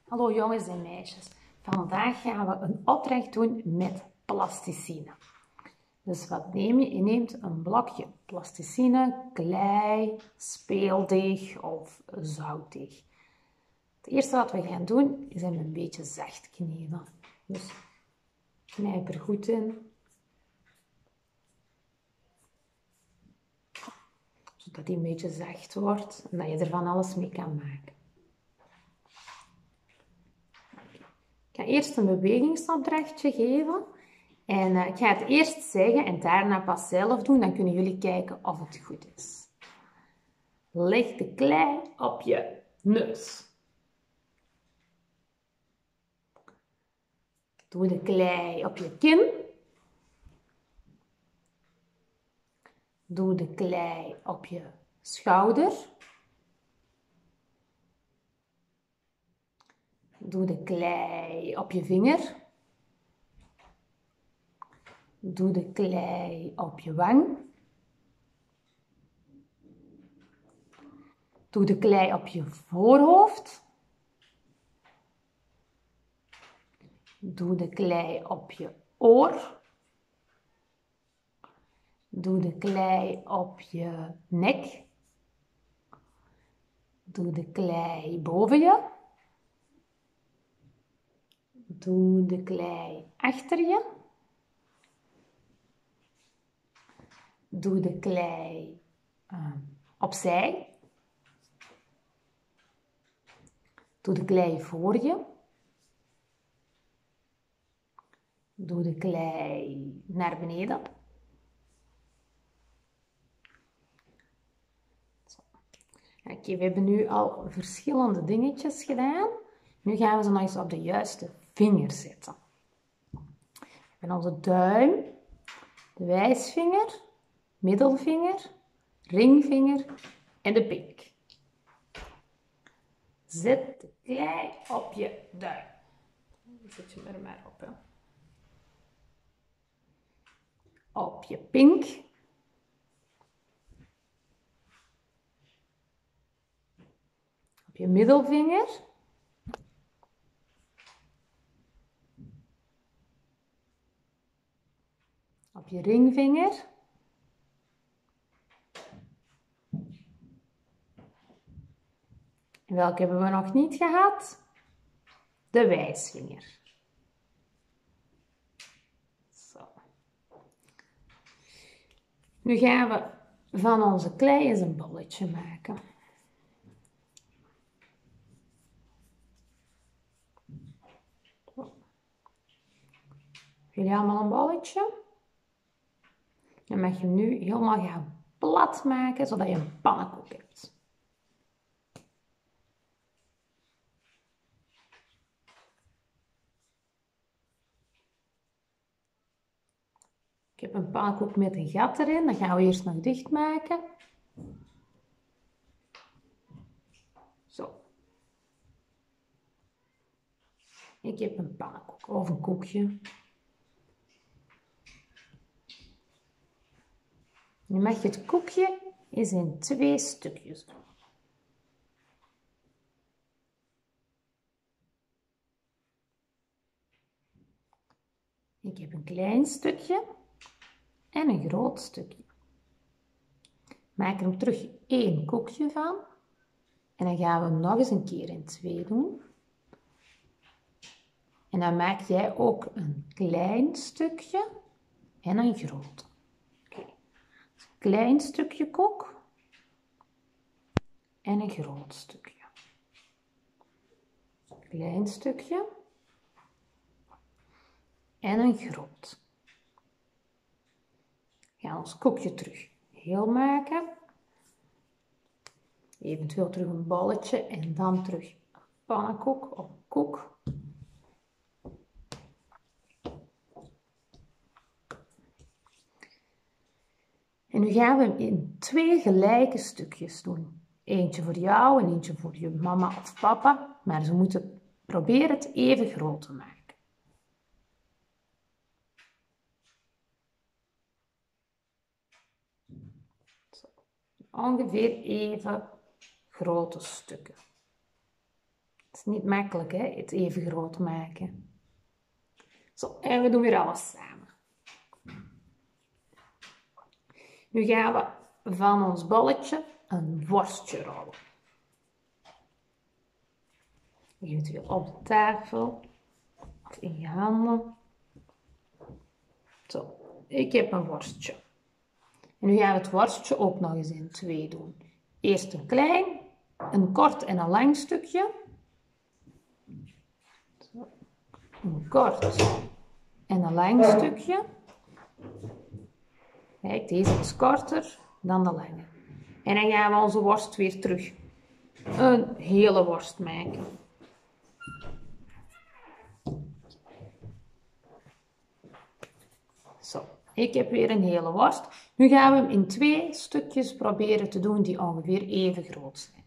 Hallo jongens en meisjes. Vandaag gaan we een opdracht doen met plasticine. Dus wat neem je? Je neemt een blokje plasticine, klei, speeldeeg of zoutdeeg. Het eerste wat we gaan doen is hem een beetje zacht kneden. Dus knijp er goed in. Zodat hij een beetje zacht wordt en dat je er van alles mee kan maken. Ik ga eerst een bewegingsopdrachtje geven. En ik ga het eerst zeggen en daarna pas zelf doen. Dan kunnen jullie kijken of het goed is. Leg de klei op je neus. Doe de klei op je kin. Doe de klei op je schouder. Doe de klei op je vinger. Doe de klei op je wang. Doe de klei op je voorhoofd. Doe de klei op je oor. Doe de klei op je nek. Doe de klei boven je. Doe de klei achter je. Doe de klei opzij. Doe de klei voor je. Doe de klei naar beneden. Oké, we hebben nu al verschillende dingetjes gedaan. Nu gaan we ze nog eens op de juiste vinger zetten. We hebben onze duim, de wijsvinger, middelvinger, ringvinger en de pink. Zet de klei op je duim. Zet je er maar op. Hè. Op je pink. Op je middelvinger. Op je ringvinger. En welke hebben we nog niet gehad? De wijsvinger. Zo. Nu gaan we van onze klei eens een bolletje maken. Jullie allemaal een bolletje? Dan mag je hem nu helemaal gaan plat maken, zodat je een pannenkoek hebt. Ik heb een pannenkoek met een gat erin. Dat gaan we eerst nog dicht maken. Zo. Ik heb een pannenkoek of een koekje. Nu mag je het koekje eens in 2 stukjes doen. Ik heb een klein stukje en een groot stukje. Maak er terug 1 koekje van. En dan gaan we hem nog eens een keer in 2 doen. En dan maak jij ook een klein stukje en een groot. Okay. Een klein stukje koek en een groot stukje. Een klein stukje en een groot. We gaan ons koekje terug heel maken. Eventueel terug een bolletje en dan terug een pannenkoek of koek. En nu gaan we hem in 2 gelijke stukjes doen. Eentje voor jou en eentje voor je mama of papa. Maar ze moeten proberen het even groot te maken. Zo. Ongeveer even grote stukken. Het is niet makkelijk, hè, het even groot maken. Zo, en we doen weer alles samen. Nu gaan we van ons bolletje een worstje rollen. Je doet het weer op de tafel of in je handen. Zo, ik heb een worstje. En nu gaan we het worstje ook nog eens in 2 doen. Eerst een klein, een kort en een lang stukje. Zo. Een kort en een lang stukje. Kijk, deze is korter dan de lange. En dan gaan we onze worst weer terug een hele worst maken. Zo, ik heb weer een hele worst. Nu gaan we hem in 2 stukjes proberen te doen die ongeveer even groot zijn.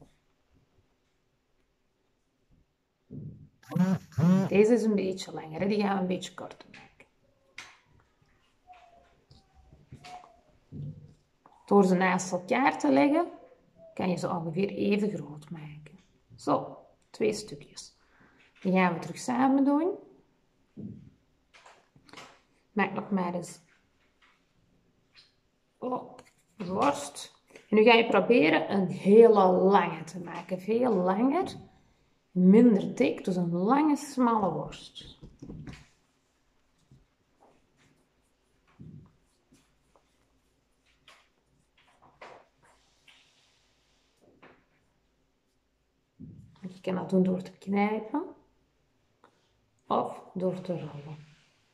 Deze is een beetje langer, die gaan we een beetje korter maken. Door ze naast elkaar te leggen, kan je ze ongeveer even groot maken. Zo, 2 stukjes. Die gaan we terug samen doen. Maak nog maar eens op de worst. En nu ga je proberen een hele lange te maken. Veel langer, minder dik, dus een lange, smalle worst. Je kan dat doen door te knijpen of door te rollen.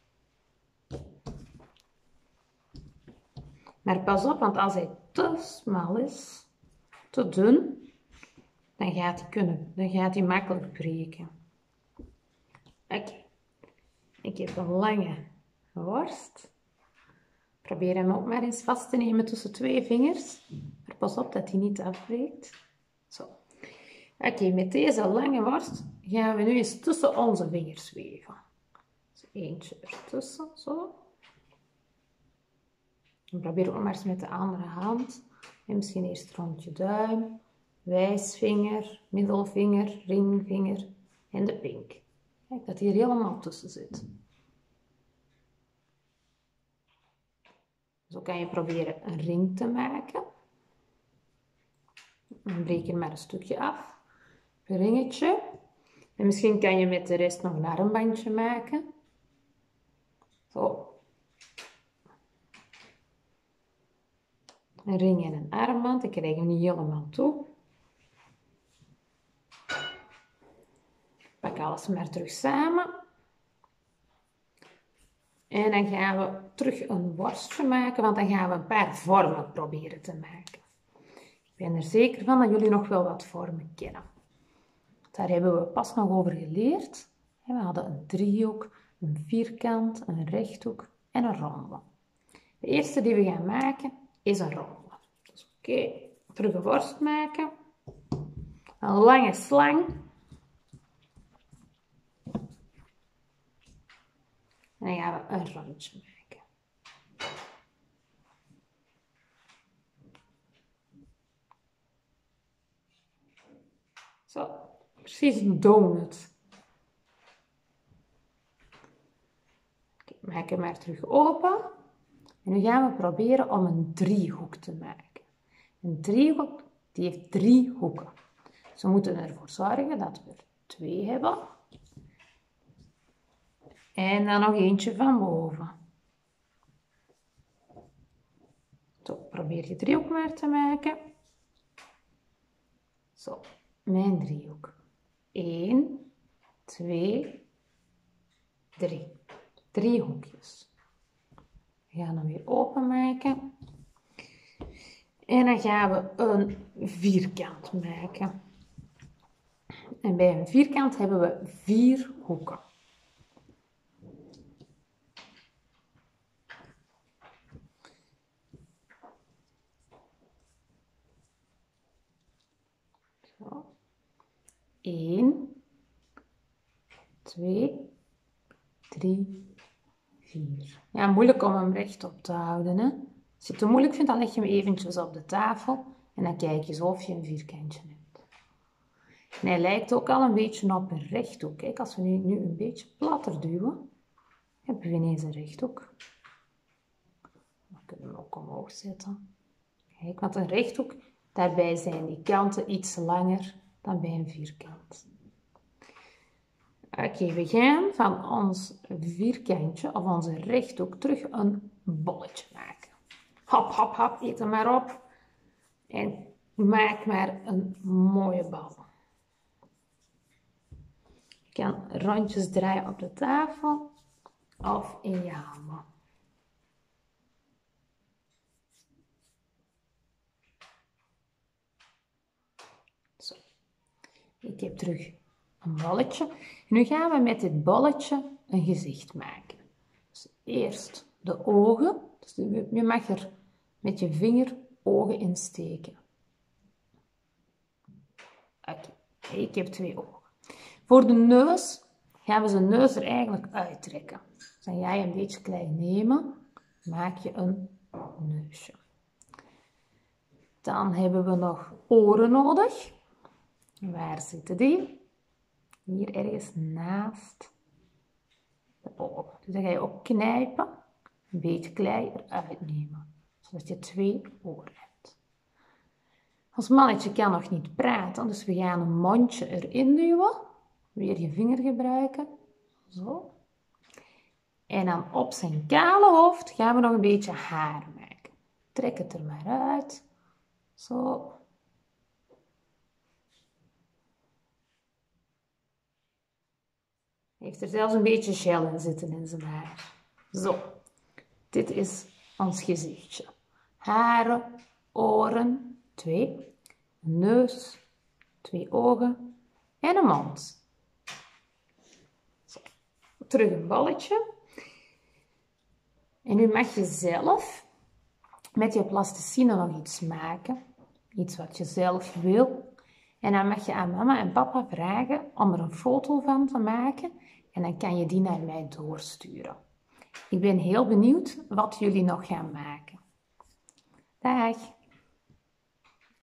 Maar pas op, want als hij te smal is, te dun, dan gaat hij makkelijk breken. Oké. Ik heb een lange worst. Probeer hem ook maar eens vast te nemen tussen 2 vingers. Maar pas op dat hij niet afbreekt. Zo. Oké, met deze lange worst gaan we nu eens tussen onze vingers weven. Dus eentje ertussen, zo. En probeer ook maar eens met de andere hand. En misschien eerst rond je duim, wijsvinger, middelvinger, ringvinger en de pink. Kijk dat hier helemaal tussen zit. Zo kan je proberen een ring te maken. Dan breek je maar een stukje af. Een ringetje. En misschien kan je met de rest nog een armbandje maken. Zo. Een ring en een armband. Ik krijg hem niet helemaal toe. Pak alles maar terug samen. En dan gaan we terug een worstje maken, want dan gaan we een paar vormen proberen te maken. Ik ben er zeker van dat jullie nog wel wat vormen kennen. Daar hebben we pas nog over geleerd. We hadden een driehoek, een vierkant, een rechthoek en een ronde. De eerste die we gaan maken is een ronde. Dus oké, terug een worst maken. Een lange slang. En dan gaan we een rondje maken. Zo, precies een donut. Oké, maak hem maar terug open. En nu gaan we proberen om een driehoek te maken. Een driehoek die heeft 3 hoeken. Dus we moeten ervoor zorgen dat we er 2 hebben. En dan nog eentje van boven. Zo, probeer je driehoek maar te maken. Zo, mijn driehoek. 1, 2, 3. 3 hoekjes. We gaan hem weer openmaken. En dan gaan we een vierkant maken. En bij een vierkant hebben we 4 hoeken. Zo. 1, 2, 3, 4. Ja, moeilijk om hem rechtop te houden, hè. Als je het te moeilijk vindt, dan leg je hem eventjes op de tafel en dan kijk je zo of je een vierkantje hebt. En hij lijkt ook al een beetje op een rechthoek. Kijk, als we nu een beetje platter duwen, hebben we ineens een rechthoek. Dan kunnen we hem ook omhoog zetten. Kijk, want een rechthoek, daarbij zijn die kanten iets langer dan bij een vierkant. Oké, we gaan van ons vierkantje of onze rechthoek terug een bolletje maken. Hop, hop, hop, eet hem maar op. En maak maar een mooie bal. Je kan rondjes draaien op de tafel of in je handen. Zo. Ik heb terug een bolletje. En nu gaan we met dit bolletje een gezicht maken. Dus eerst de ogen. Dus je mag er met je vinger ogen in steken. Oké, ik heb 2 ogen. Voor de neus gaan we zijn neus er eigenlijk uittrekken. Dus dan ga je een beetje klein nemen, maak je een neusje. Dan hebben we nog oren nodig. Waar zitten die? Hier ergens naast de ogen. Dus dan ga je ook knijpen, een beetje klei eruit nemen, zodat je 2 oren hebt. Ons mannetje kan nog niet praten, dus we gaan een mondje erin duwen. Weer je vinger gebruiken. Zo. En dan op zijn kale hoofd gaan we nog een beetje haar maken. Trek het er maar uit. Zo. Hij heeft er zelfs een beetje gel in zitten in zijn haar. Zo. Dit is ons gezichtje. Haren, oren, 2. Een neus, 2 ogen en een mond. Zo. Terug een balletje. En nu mag je zelf met je plasticine nog iets maken. Iets wat je zelf wil. En dan mag je aan mama en papa vragen om er een foto van te maken. En dan kan je die naar mij doorsturen. Ik ben heel benieuwd wat jullie nog gaan maken. Dag!